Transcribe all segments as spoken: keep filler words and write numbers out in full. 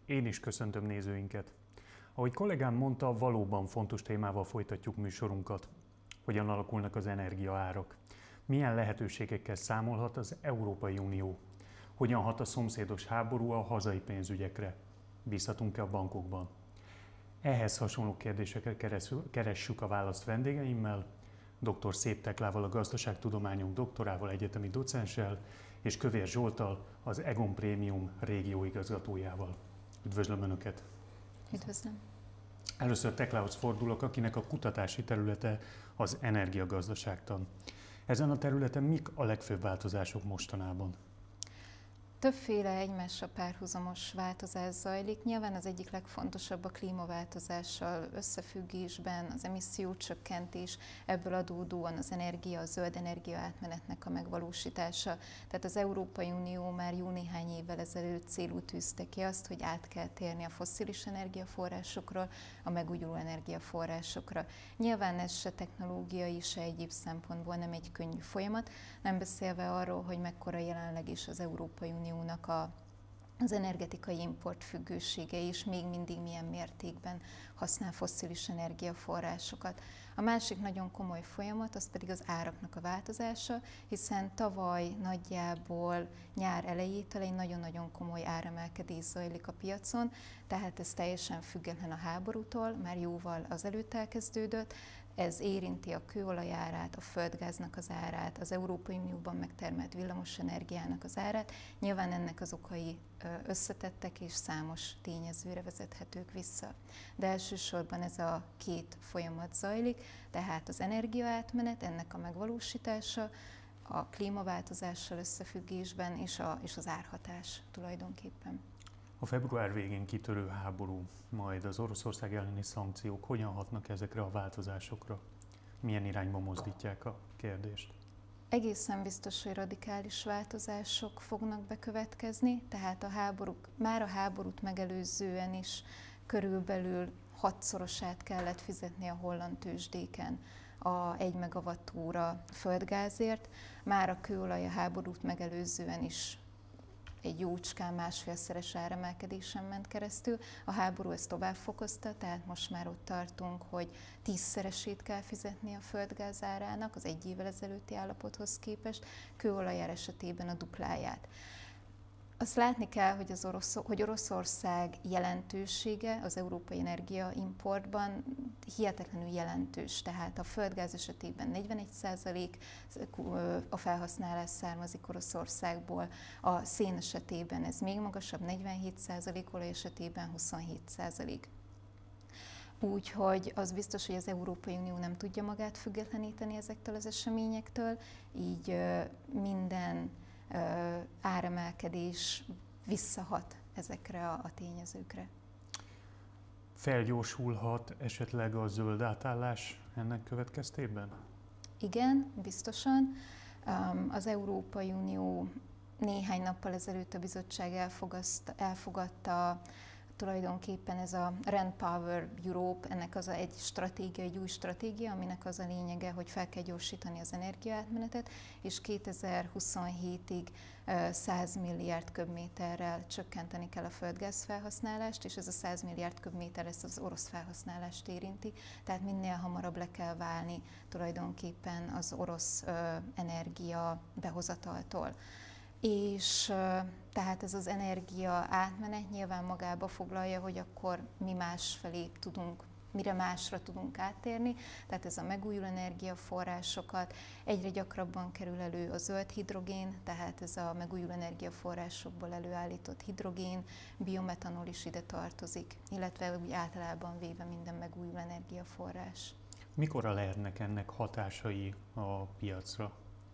Én is köszöntöm nézőinket. Ahogy kollégám mondta, valóban fontos témával folytatjuk műsorunkat. Hogyan alakulnak az energiaárak? Milyen lehetőségekkel számolhat az Európai Unió? Hogyan hat a szomszédos háború a hazai pénzügyekre? Bízhatunk-e a bankokban? Ehhez hasonló kérdésekre keressük a választ vendégeimmel, dr. Szép Teklával, a gazdaságtudományok doktorával, egyetemi docenssel, és Kövér Zsolttal, az Egon Prémium régióigazgatójával. Üdvözlöm Önöket! Üdvözlöm! Először Teklához fordulok, akinek a kutatási területe az energiagazdaságtan. Ezen a területen mik a legfőbb változások mostanában? Többféle egymással párhuzamos változás zajlik. Nyilván az egyik legfontosabb a klímaváltozással összefüggésben, az emissziócsökkentés, ebből adódóan az energia, a zöld energia átmenetnek a megvalósítása. Tehát az Európai Unió már jó néhány évvel ezelőtt célul tűzte ki azt, hogy át kell térni a fosszilis energiaforrásokról a megújuló energiaforrásokra. Nyilván ez se technológiai, se egyéb szempontból nem egy könnyű folyamat, nem beszélve arról, hogy mekkora jelenleg is az Európai Unió A, az energetikai import függősége is még mindig milyen mértékben használ fosszilis energiaforrásokat. A másik nagyon komoly folyamat, az pedig az áraknak a változása, hiszen tavaly nagyjából nyár elejétől egy nagyon-nagyon komoly áremelkedés zajlik a piacon, tehát ez teljesen független a háborútól, már jóval azelőtt elkezdődött. Ez érinti a kőolaj árát, a földgáznak az árát, az Európai Unióban megtermelt villamosenergiának az árát. Nyilván ennek az okai összetettek és számos tényezőre vezethetők vissza. De elsősorban ez a két folyamat zajlik, tehát az energiaátmenet, ennek a megvalósítása, a klímaváltozással összefüggésben és, a, és az árhatás tulajdonképpen. A február végén kitörő háború, majd az Oroszország elleni szankciók hogyan hatnak ezekre a változásokra? Milyen irányba mozdítják a kérdést? Egészen biztos, hogy radikális változások fognak bekövetkezni, tehát a háborúk, már a háborút megelőzően is körülbelül hatszorosát kellett fizetni a holland tőzsdéken a egy megawattóra földgázért, már a kőolaj a háborút megelőzően is egy jócskán másfélszeres áremelkedésen ment keresztül. A háború ezt tovább fokozta, tehát most már ott tartunk, hogy tízszeresét kell fizetni a földgáz árának az egy évvel ezelőtti állapothoz képest, kőolajár esetében a dupláját. Azt látni kell, hogy, az Orosz, hogy Oroszország jelentősége az európai energiaimportban hihetetlenül jelentős. Tehát a földgáz esetében negyvenegy százalék a felhasználás származik Oroszországból, a szén esetében ez még magasabb, negyvenhét százalék, olaj esetében huszonhét százalék. Úgyhogy az biztos, hogy az Európai Unió nem tudja magát függetleníteni ezektől az eseményektől, így minden áremelkedés visszahat ezekre a, a tényezőkre. Felgyorsulhat esetleg a zöld átállás ennek következtében? Igen, biztosan. Az Európai Unió néhány nappal ezelőtt a bizottság elfogadta tulajdonképpen ez a Rand Power Europe, ennek az a egy stratégia, egy új stratégia, aminek az a lényege, hogy fel kell gyorsítani az energiaátmenetet, és kétezer-huszonhétig száz milliárd köbméterrel csökkenteni kell a földgáz felhasználást, és ez a száz milliárd köbméter ezt az orosz felhasználást érinti, tehát minél hamarabb le kell válni tulajdonképpen az orosz energia behozataltól. És tehát ez az energia átmenet nyilván magába foglalja, hogy akkor mi másfelé tudunk, mire másra tudunk áttérni, tehát ez a megújuló energiaforrásokat, egyre gyakrabban kerül elő a zöld hidrogén, tehát ez a megújuló energiaforrásokból előállított hidrogén, biometanol is ide tartozik, illetve úgy általában véve minden megújuló energiaforrás. Mikorra lehetnek ennek hatásai a piacra?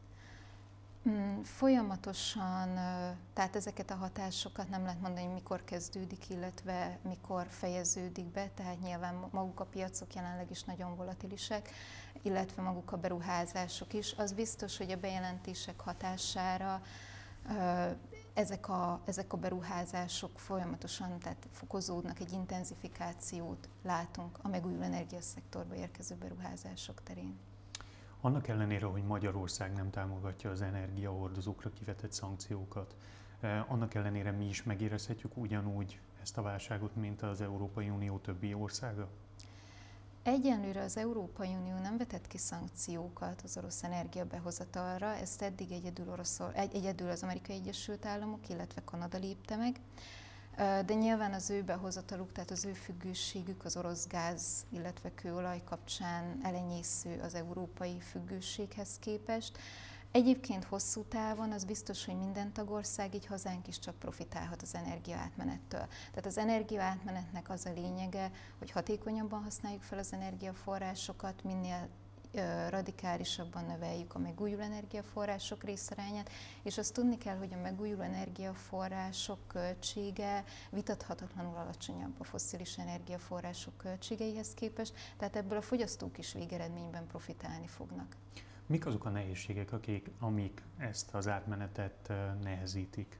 Folyamatosan, tehát ezeket a hatásokat nem lehet mondani, hogy mikor kezdődik, illetve mikor fejeződik be, tehát nyilván maguk a piacok jelenleg is nagyon volatilisek, illetve maguk a beruházások is. Az biztos, hogy a bejelentések hatására ezek a, ezek a beruházások folyamatosan, tehát fokozódnak, egy intenzifikációt látunk a megújuló energiaszektorba érkező beruházások terén. Annak ellenére, hogy Magyarország nem támogatja az energiahordozókra kivetett szankciókat, Annak ellenére mi is megérezhetjük ugyanúgy ezt a válságot, mint az Európai Unió többi országa? Egyenlőre az Európai Unió nem vetett ki szankciókat az orosz energia behozatalra, ezt eddig egyedül, Oroszor, egy, egyedül az Amerikai Egyesült Államok, illetve Kanada lépte meg, de nyilván az ő behozataluk, tehát az ő függőségük az orosz gáz, illetve kőolaj kapcsán elenyésző az európai függőséghez képest. Egyébként hosszú távon az biztos, hogy minden tagország, így hazánk is csak profitálhat az energiaátmenettől. Tehát az energiaátmenetnek az a lényege, hogy hatékonyabban használjuk fel az energiaforrásokat, minél radikálisabban növeljük a megújuló energiaforrások részarányát, és azt tudni kell, hogy a megújuló energiaforrások költsége vitathatatlanul alacsonyabb a fosszilis energiaforrások költségeihez képest, tehát ebből a fogyasztók is végeredményben profitálni fognak. Mik azok a nehézségek, akik, amik ezt az átmenetet nehezítik?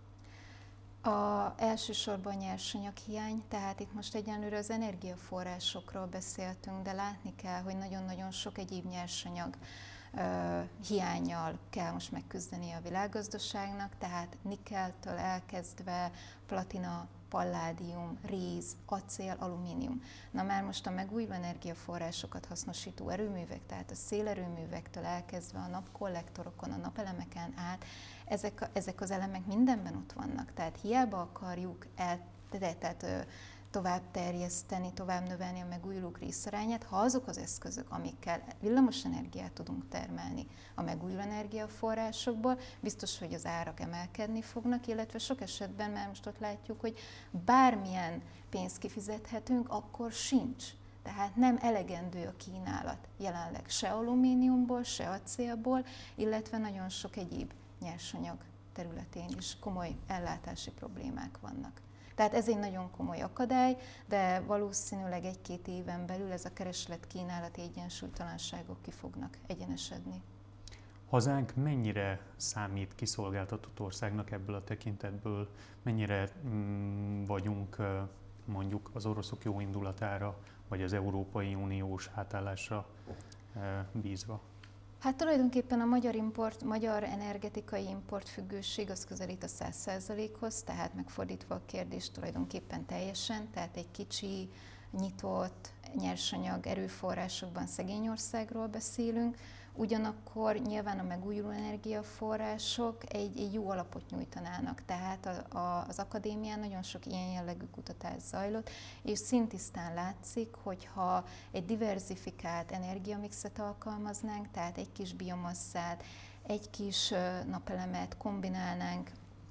A elsősorban nyersanyaghiány, tehát itt most egyenlőre az energiaforrásokról beszéltünk, de látni kell, hogy nagyon-nagyon sok egyéb nyersanyag uh, hiánnyal kell most megküzdeni a világgazdaságnak, tehát nikeltől elkezdve platina, palládium, réz, acél, alumínium. Na már most a megújuló energiaforrásokat hasznosító erőművek, tehát a szélerőművektől elkezdve a napkollektorokon, a napelemeken át, ezek, ezek az elemek mindenben ott vannak. Tehát hiába akarjuk el, tehát, tovább terjeszteni, tovább növelni a megújulók részarányát, ha azok az eszközök, amikkel villamos energiát tudunk termelni a megújuló energiaforrásokból, biztos, hogy az árak emelkedni fognak, illetve sok esetben már most ott látjuk, hogy bármilyen pénzt kifizethetünk, akkor sincs. Tehát nem elegendő a kínálat jelenleg se alumíniumból, se acélból, illetve nagyon sok egyéb nyersanyag területén is komoly ellátási problémák vannak. Tehát ez egy nagyon komoly akadály, de valószínűleg egy-két éven belül ez a kereslet-kínálati egyensúlytalanságok ki fognak egyenesedni. Hazánk mennyire számít kiszolgáltatott országnak ebből a tekintetből? Mennyire mm, vagyunk mondjuk az oroszok jó indulatára, vagy az Európai Uniós átállásra e, bízva? Hát tulajdonképpen a magyar, import, magyar energetikai importfüggőség az közelít a száz százalékhoz, tehát megfordítva a kérdést tulajdonképpen teljesen, tehát egy kicsi, nyitott, nyersanyag erőforrásokban szegény országról beszélünk, ugyanakkor nyilván a megújuló energiaforrások egy, egy jó alapot nyújtanának, tehát a, a, az akadémián nagyon sok ilyen jellegű kutatás zajlott, és szintisztán látszik, hogyha egy diverzifikált energiamixet alkalmaznánk, tehát egy kis biomasszát, egy kis napelemet kombinálnánk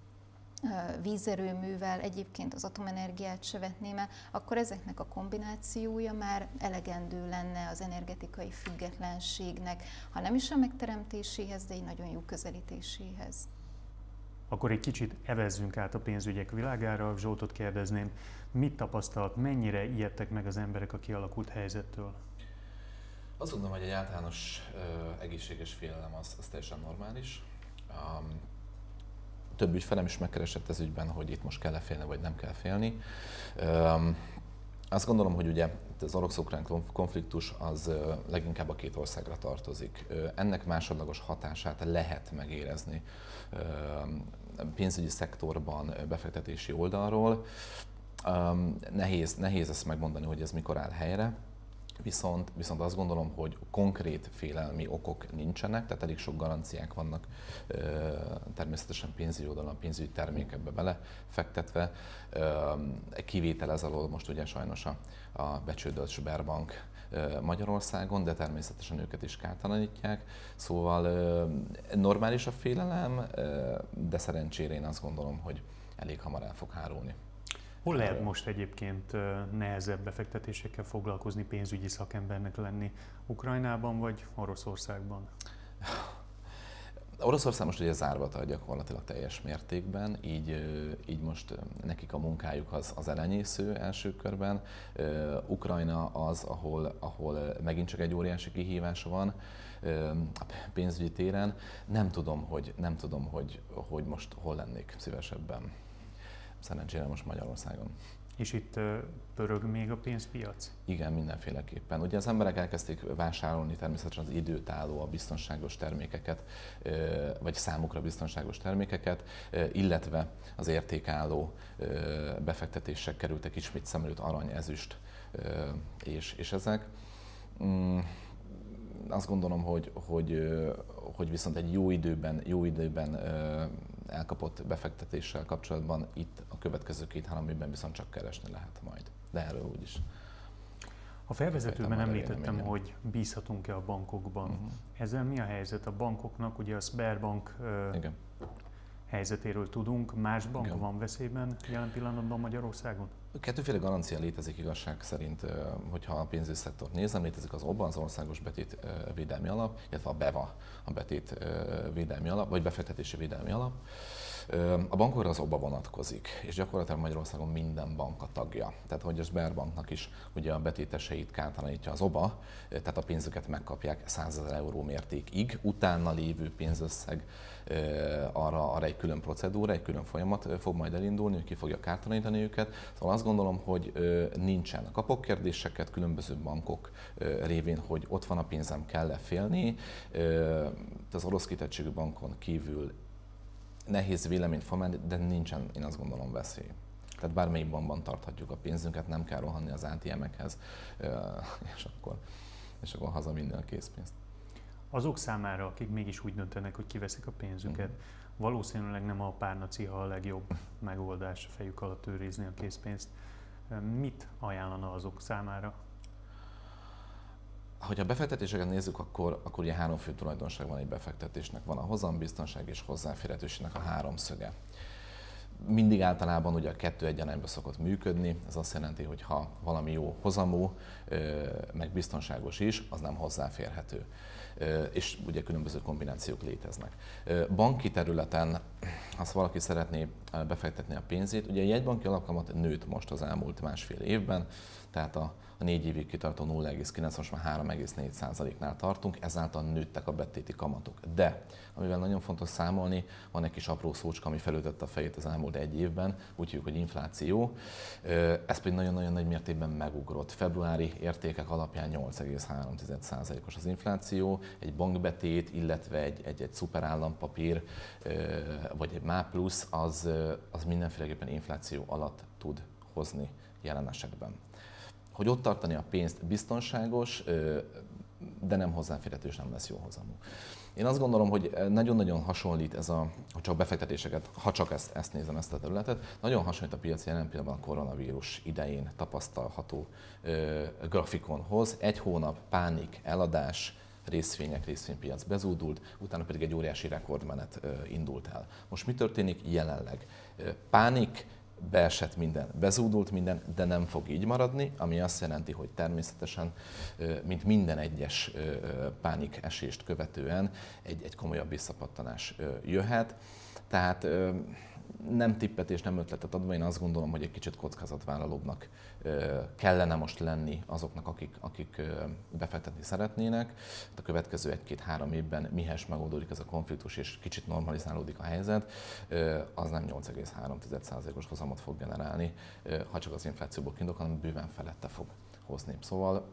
vízerőművel, egyébként az atomenergiát se vetném el, akkor ezeknek a kombinációja már elegendő lenne az energetikai függetlenségnek, ha nem is a megteremtéséhez, de egy nagyon jó közelítéséhez. Akkor egy kicsit evezzünk át a pénzügyek világára. Zsoltot kérdezném, mit tapasztalt, mennyire ijedtek meg az emberek a kialakult helyzettől? Azt gondolom, hogy egy általános ö, egészséges félelem az, az teljesen normális. Um, Több ügyfelem is megkeresett ez ügyben, hogy itt most kell-e félni, vagy nem kell félni. Um, azt gondolom, hogy ugye az orosz-ukrán konfliktus az leginkább a két országra tartozik. Ennek másodlagos hatását lehet megérezni pénzügyi szektorban, befektetési oldalról. Um, nehéz, nehéz ezt megmondani, hogy ez mikor áll helyre. Viszont, viszont azt gondolom, hogy konkrét félelmi okok nincsenek, tehát elég sok garanciák vannak természetesen pénzügyi oldalon, pénzügyi termékekbe belefektetve. Kivétel ez alól most ugye sajnos a, a becsődölt Sberbank Magyarországon, de természetesen őket is kártalanítják. Szóval normális a félelem, de szerencsére én azt gondolom, hogy elég hamar el fog hárulni. Hol lehet most egyébként nehezebb befektetésekkel foglalkozni, pénzügyi szakembernek lenni? Ukrajnában vagy Oroszországban? Oroszország most ugye zárva tart gyakorlatilag teljes mértékben, így, így most nekik a munkájuk az, az elenyésző első körben. Ukrajna az, ahol, ahol megint csak egy óriási kihívás van a pénzügyi téren. Nem tudom, hogy, nem tudom, hogy, hogy most hol lennék szívesebben. Szerencsére most Magyarországon. És itt pörög még a pénzpiac? Igen, mindenféleképpen. Ugye az emberek elkezdték vásárolni természetesen az időtálló, a biztonságos termékeket, vagy számukra biztonságos termékeket, illetve az értékálló befektetések kerültek ismét szem előtt, arany, ezüst és, és ezek. Azt gondolom, hogy, hogy, hogy viszont egy jó időben, jó időben elkapott befektetéssel kapcsolatban itt a következő két-három évben viszont csak keresni lehet majd. De erről úgyis. A felvezetőben említettem, hogy bízhatunk-e a bankokban. Uh-huh. Ezzel mi a helyzet? A bankoknak, ugye a Sberbank Igen. helyzetéről tudunk, más bank Igen. van veszélyben jelen pillanatban Magyarországon? Kettőféle garancia létezik igazság szerint, hogyha a pénzügyi szektort nézem, létezik az o bé á, az Országos Betét Védelmi Alap, illetve a BEVA, a Betét Védelmi Alap, vagy Befektetési Védelmi Alap. A bankokra az o bé á vonatkozik, és gyakorlatilag Magyarországon minden bank a tagja. Tehát, hogy a Sberbanknak is ugye a betéteseit kártalanítja az o bé á, tehát a pénzüket megkapják százezer euró mértékig, utána lévő pénzösszeg arra, arra egy külön procedúra, egy külön folyamat fog majd elindulni, hogy ki fogja kártalanítani őket. Szóval azt gondolom, hogy nincsen. Kapok kérdéseket különböző bankok révén, hogy ott van a pénzem, kell-e félni. Az orosz kitettségű bankon kívül nehéz véleményt formálni, de nincsen, én azt gondolom, veszély. Tehát bármelyik bankban tarthatjuk a pénzünket, nem kell rohanni az á té em-ekhez, és akkor, és akkor haza minden a készpénzt. Azok számára, akik mégis úgy döntenek, hogy kiveszik a pénzüket, mm. valószínűleg nem a párnaciha a legjobb megoldás a fejük alatt őrizni a készpénzt. Mit ajánlana azok számára? Ha a befektetéseket nézzük, akkor, akkor ugye három fő tulajdonság van egy befektetésnek. Van a hozambiztonság és hozzáférhetőségnek a háromszöge. Mindig általában ugye a kettő egyarányban szokott működni, ez azt jelenti, hogy ha valami jó hozamú, meg biztonságos is, az nem hozzáférhető. És ugye különböző kombinációk léteznek. Banki területen, ha valaki szeretné befektetni a pénzét, ugye a jegybanki alapkamat nőtt most az elmúlt másfél évben, tehát a a négy évig kitartó nulla egész kilenc, most már három egész négy százaléknál tartunk, ezáltal nőttek a betéti kamatok. De, amivel nagyon fontos számolni, van egy kis apró szócska, ami felütötte a fejét az elmúlt egy évben, úgy hívjuk, hogy infláció. Ez pedig nagyon-nagyon nagy mértékben megugrott. Februári értékek alapján nyolc egész három százalékos az infláció, egy bankbetét, illetve egy, egy, egy szuperállampapír, vagy egy MÁ plusz, az, az mindenféleképpen infláció alatt tud hozni jelen esetben. Hogy ott tartani a pénzt biztonságos, de nem hozzáférhető és nem lesz jó hozamú. Én azt gondolom, hogy nagyon-nagyon hasonlít ez a, ha csak befektetéseket, ha csak ezt, ezt nézem, ezt a területet, nagyon hasonlít a piac jelen pillanatban a koronavírus idején tapasztalható ö, grafikonhoz. Egy hónap pánik, eladás, részvények, részvénypiac bezúdult, utána pedig egy óriási rekordmenet ö, indult el. Most mi történik jelenleg? Pánik, beesett minden, bezúdult minden, de nem fog így maradni, ami azt jelenti, hogy természetesen, mint minden egyes pánikesést követően egy, egy komolyabb visszapattanás jöhet. Tehát nem tippet és nem ötletet adva, én azt gondolom, hogy egy kicsit kockázatvállalóbbnak kellene most lenni azoknak, akik, akik befektetni szeretnének. A következő egy-két-három évben, mihez megoldódik ez a konfliktus és kicsit normalizálódik a helyzet, az nem nyolc egész három százalékos hozamot fog generálni, ha csak az inflációból kiindul, hanem bőven felette fog hozni. Szóval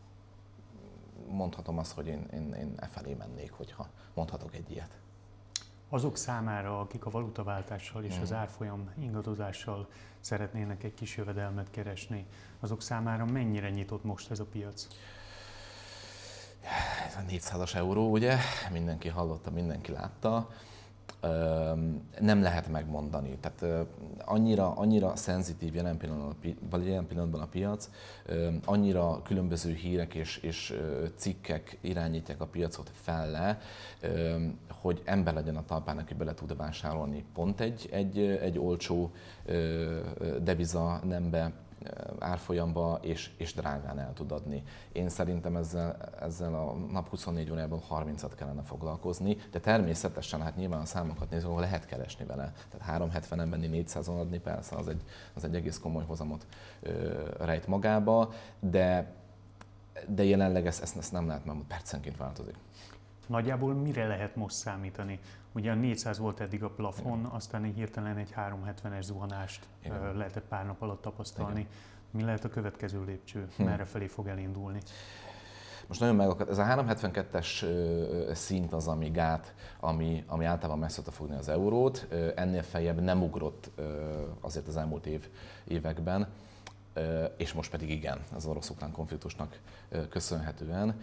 mondhatom azt, hogy én, én, én e felé mennék, hogyha mondhatok egy ilyet. Azok számára, akik a valutaváltással és az árfolyam ingadozással szeretnének egy kis jövedelmet keresni, azok számára mennyire nyitott most ez a piac? Ez a négyszázas euró, ugye? Mindenki hallotta, mindenki látta. Nem lehet megmondani. Tehát annyira, annyira szenzitív jelen pillanatban, jelen pillanatban a piac, annyira különböző hírek és, és cikkek irányítják a piacot felle, hogy ember legyen a talpán, aki bele tud vásárolni pont egy, egy, egy olcsó deviza nembe, árfolyamba, és, és drágán el tud adni. Én szerintem ezzel, ezzel a nap huszonnégy órájában harmincat kellene foglalkozni, de természetesen, hát nyilván a számokat nézve, ahol lehet keresni vele. Tehát három hetvenen benni négyszázon adni, persze az egy, az egy egész komoly hozamot ö, rejt magába, de, de jelenleg ezt, ezt, ezt nem lehet, mert percenként változik. Nagyjából mire lehet most számítani? Ugye a négyszáz volt eddig a plafon, igen. Aztán egy hirtelen egy háromszázhetvenes zuhanást igen. lehetett pár nap alatt tapasztalni. Igen. Mi lehet a következő lépcső? Hm. Merre felé fog elindulni? Most nagyon megakadt. Ez a háromszázhetvenkettes szint az, ami gát, ami, ami általában meg szokta fogni az eurót. Ennél feljebb nem ugrott azért az elmúlt év, években, és most pedig igen, az orosz-ukrán konfliktusnak köszönhetően.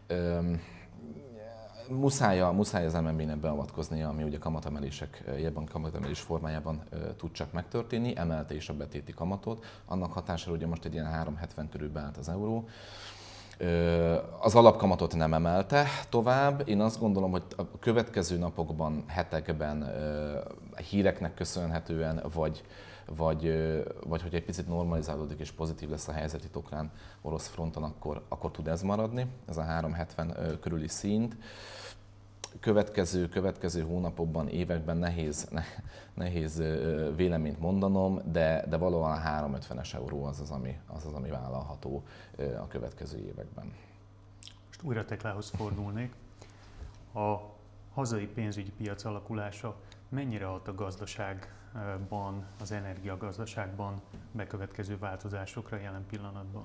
Muszáj, muszáj az em en bé-nek beavatkoznia, ami ugye kamatemelések, jebben kamatemelés formájában tud csak megtörténni, emelte is a betéti kamatot. Annak hatására ugye most egy ilyen háromszázhetven körül beállt az euró. Az alapkamatot nem emelte tovább. Én azt gondolom, hogy a következő napokban, hetekben híreknek köszönhetően, vagy, vagy, vagy hogy egy picit normalizálódik és pozitív lesz a helyzet itt ukrán-orosz fronton, akkor, akkor tud ez maradni, ez a háromszázhetven körüli szint. Következő, következő hónapokban, években nehéz, ne, nehéz véleményt mondanom, de, de valóban a háromszázötvenes euró az az, ami, az az, ami vállalható a következő években. Most újra Teklához fordulnék. A hazai pénzügyi piac alakulása mennyire hat a gazdaságban, az energiagazdaságban bekövetkező változásokra jelen pillanatban?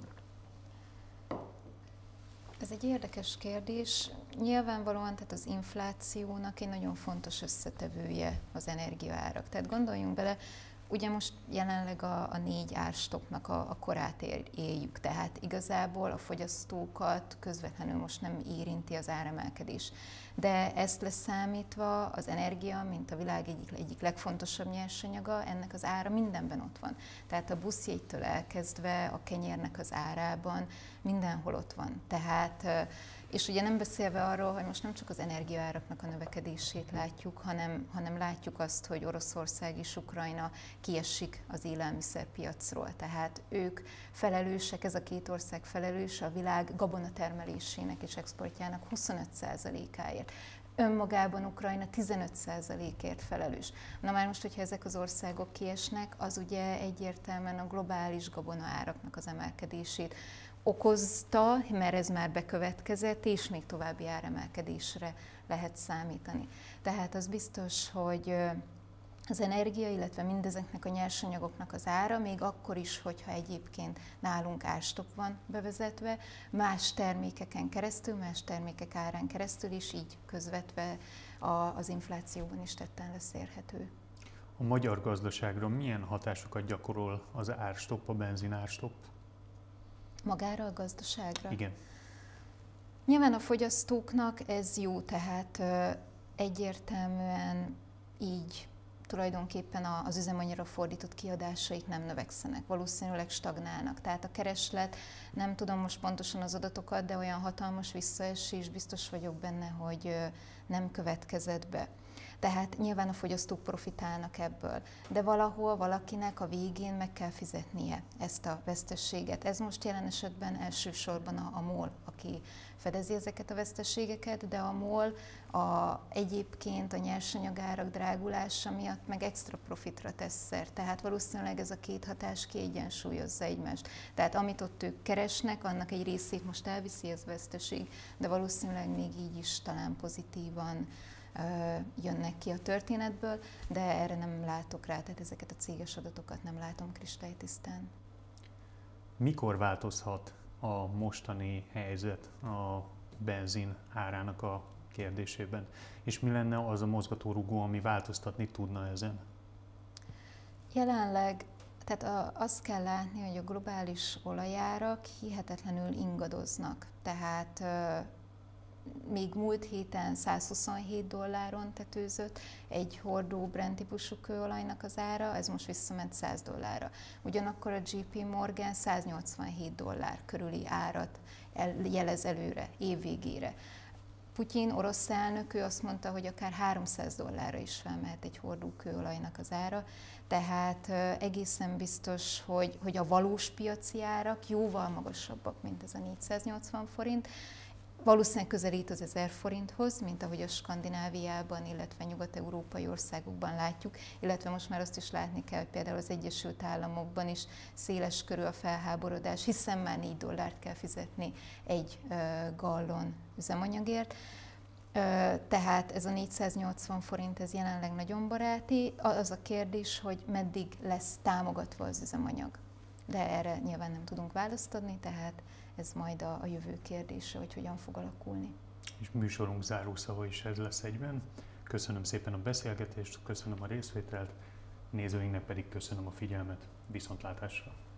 Ez egy érdekes kérdés. Nyilvánvalóan tehát az inflációnak egy nagyon fontos összetevője az energiaárak. Tehát gondoljunk bele, ugye most jelenleg a, a négy árstoppnak a, a korát éljük, tehát igazából a fogyasztókat közvetlenül most nem érinti az áremelkedés. De ezt leszámítva az energia, mint a világ egyik, egyik legfontosabb nyersanyaga, ennek az ára mindenben ott van. Tehát a buszjegytől elkezdve a kenyérnek az árában mindenhol ott van. Tehát, és ugye nem beszélve arról, hogy most nem csak az energiaáraknak a növekedését látjuk, hanem, hanem látjuk azt, hogy Oroszország és Ukrajna kiesik az élelmiszerpiacról. Tehát ők felelősek, ez a két ország felelős a világ gabonatermelésének és exportjának huszonöt százalékáért. Önmagában Ukrajna tizenöt százalékért felelős. Na már most, hogyha ezek az országok kiesnek, az ugye egyértelműen a globális gabonaáraknak az emelkedését okozta, mert ez már bekövetkezett, és még további áremelkedésre lehet számítani. Tehát az biztos, hogy az energia, illetve mindezeknek a nyersanyagoknak az ára, még akkor is, hogyha egyébként nálunk árstopp van bevezetve, más termékeken keresztül, más termékek árán keresztül is így közvetve az inflációban is tetten lesz érhető. A magyar gazdaságra milyen hatásokat gyakorol az árstopp, a benzinárstopp? Magára a gazdaságra? Igen. Nyilván a fogyasztóknak ez jó, tehát egyértelműen így tulajdonképpen az üzemanyagra fordított kiadásaik nem növekszenek, valószínűleg stagnálnak. Tehát a kereslet, nem tudom most pontosan az adatokat, de olyan hatalmas visszaesés, biztos vagyok benne, hogy nem következett be. Tehát nyilván a fogyasztók profitálnak ebből, de valahol valakinek a végén meg kell fizetnie ezt a veszteséget. Ez most jelen esetben elsősorban a, a MOL, aki fedezi ezeket a veszteségeket, de a MOL a, egyébként a nyersanyagárak drágulása miatt meg extra profitra tesz szert. Tehát valószínűleg ez a két hatás kiegyensúlyozza egymást. Tehát amit ott ők keresnek, annak egy részét most elviszi az veszteség, de valószínűleg még így is talán pozitívan jönnek ki a történetből, de erre nem látok rá, tehát ezeket a céges adatokat nem látom kristálytisztán. Mikor változhat a mostani helyzet a benzin árának a kérdésében? És mi lenne az a mozgatórugó, ami változtatni tudna ezen? Jelenleg, tehát azt kell látni, hogy a globális olajárak hihetetlenül ingadoznak, tehát még múlt héten százhuszonhét dolláron tetőzött egy hordó Brent típusú kőolajnak az ára, ez most visszament száz dollárra. Ugyanakkor a J P Morgan száznyolcvanhét dollár körüli árat jelez előre, év végére. Putyin, orosz elnök, ő azt mondta, hogy akár háromszáz dollárra is felmehet egy hordó kőolajnak az ára, tehát egészen biztos, hogy, hogy a valós piaci árak jóval magasabbak, mint ez a négyszáznyolcvan forint, valószínűleg közelít az ezer forinthoz, mint ahogy a Skandináviában, illetve nyugat-európai országokban látjuk, illetve most már azt is látni kell, hogy például az Egyesült Államokban is széles körül a felháborodás, hiszen már négy dollárt kell fizetni egy gallon üzemanyagért. Tehát ez a négyszáznyolcvan forint, ez jelenleg nagyon baráti. Az a kérdés, hogy meddig lesz támogatva az üzemanyag. De erre nyilván nem tudunk választ adni, tehát ez majd a, a jövő kérdése, hogy hogyan fog alakulni. És műsorunk zárószava is ez lesz egyben. Köszönöm szépen a beszélgetést, köszönöm a részvételt, nézőinknek pedig köszönöm a figyelmet. Viszontlátásra!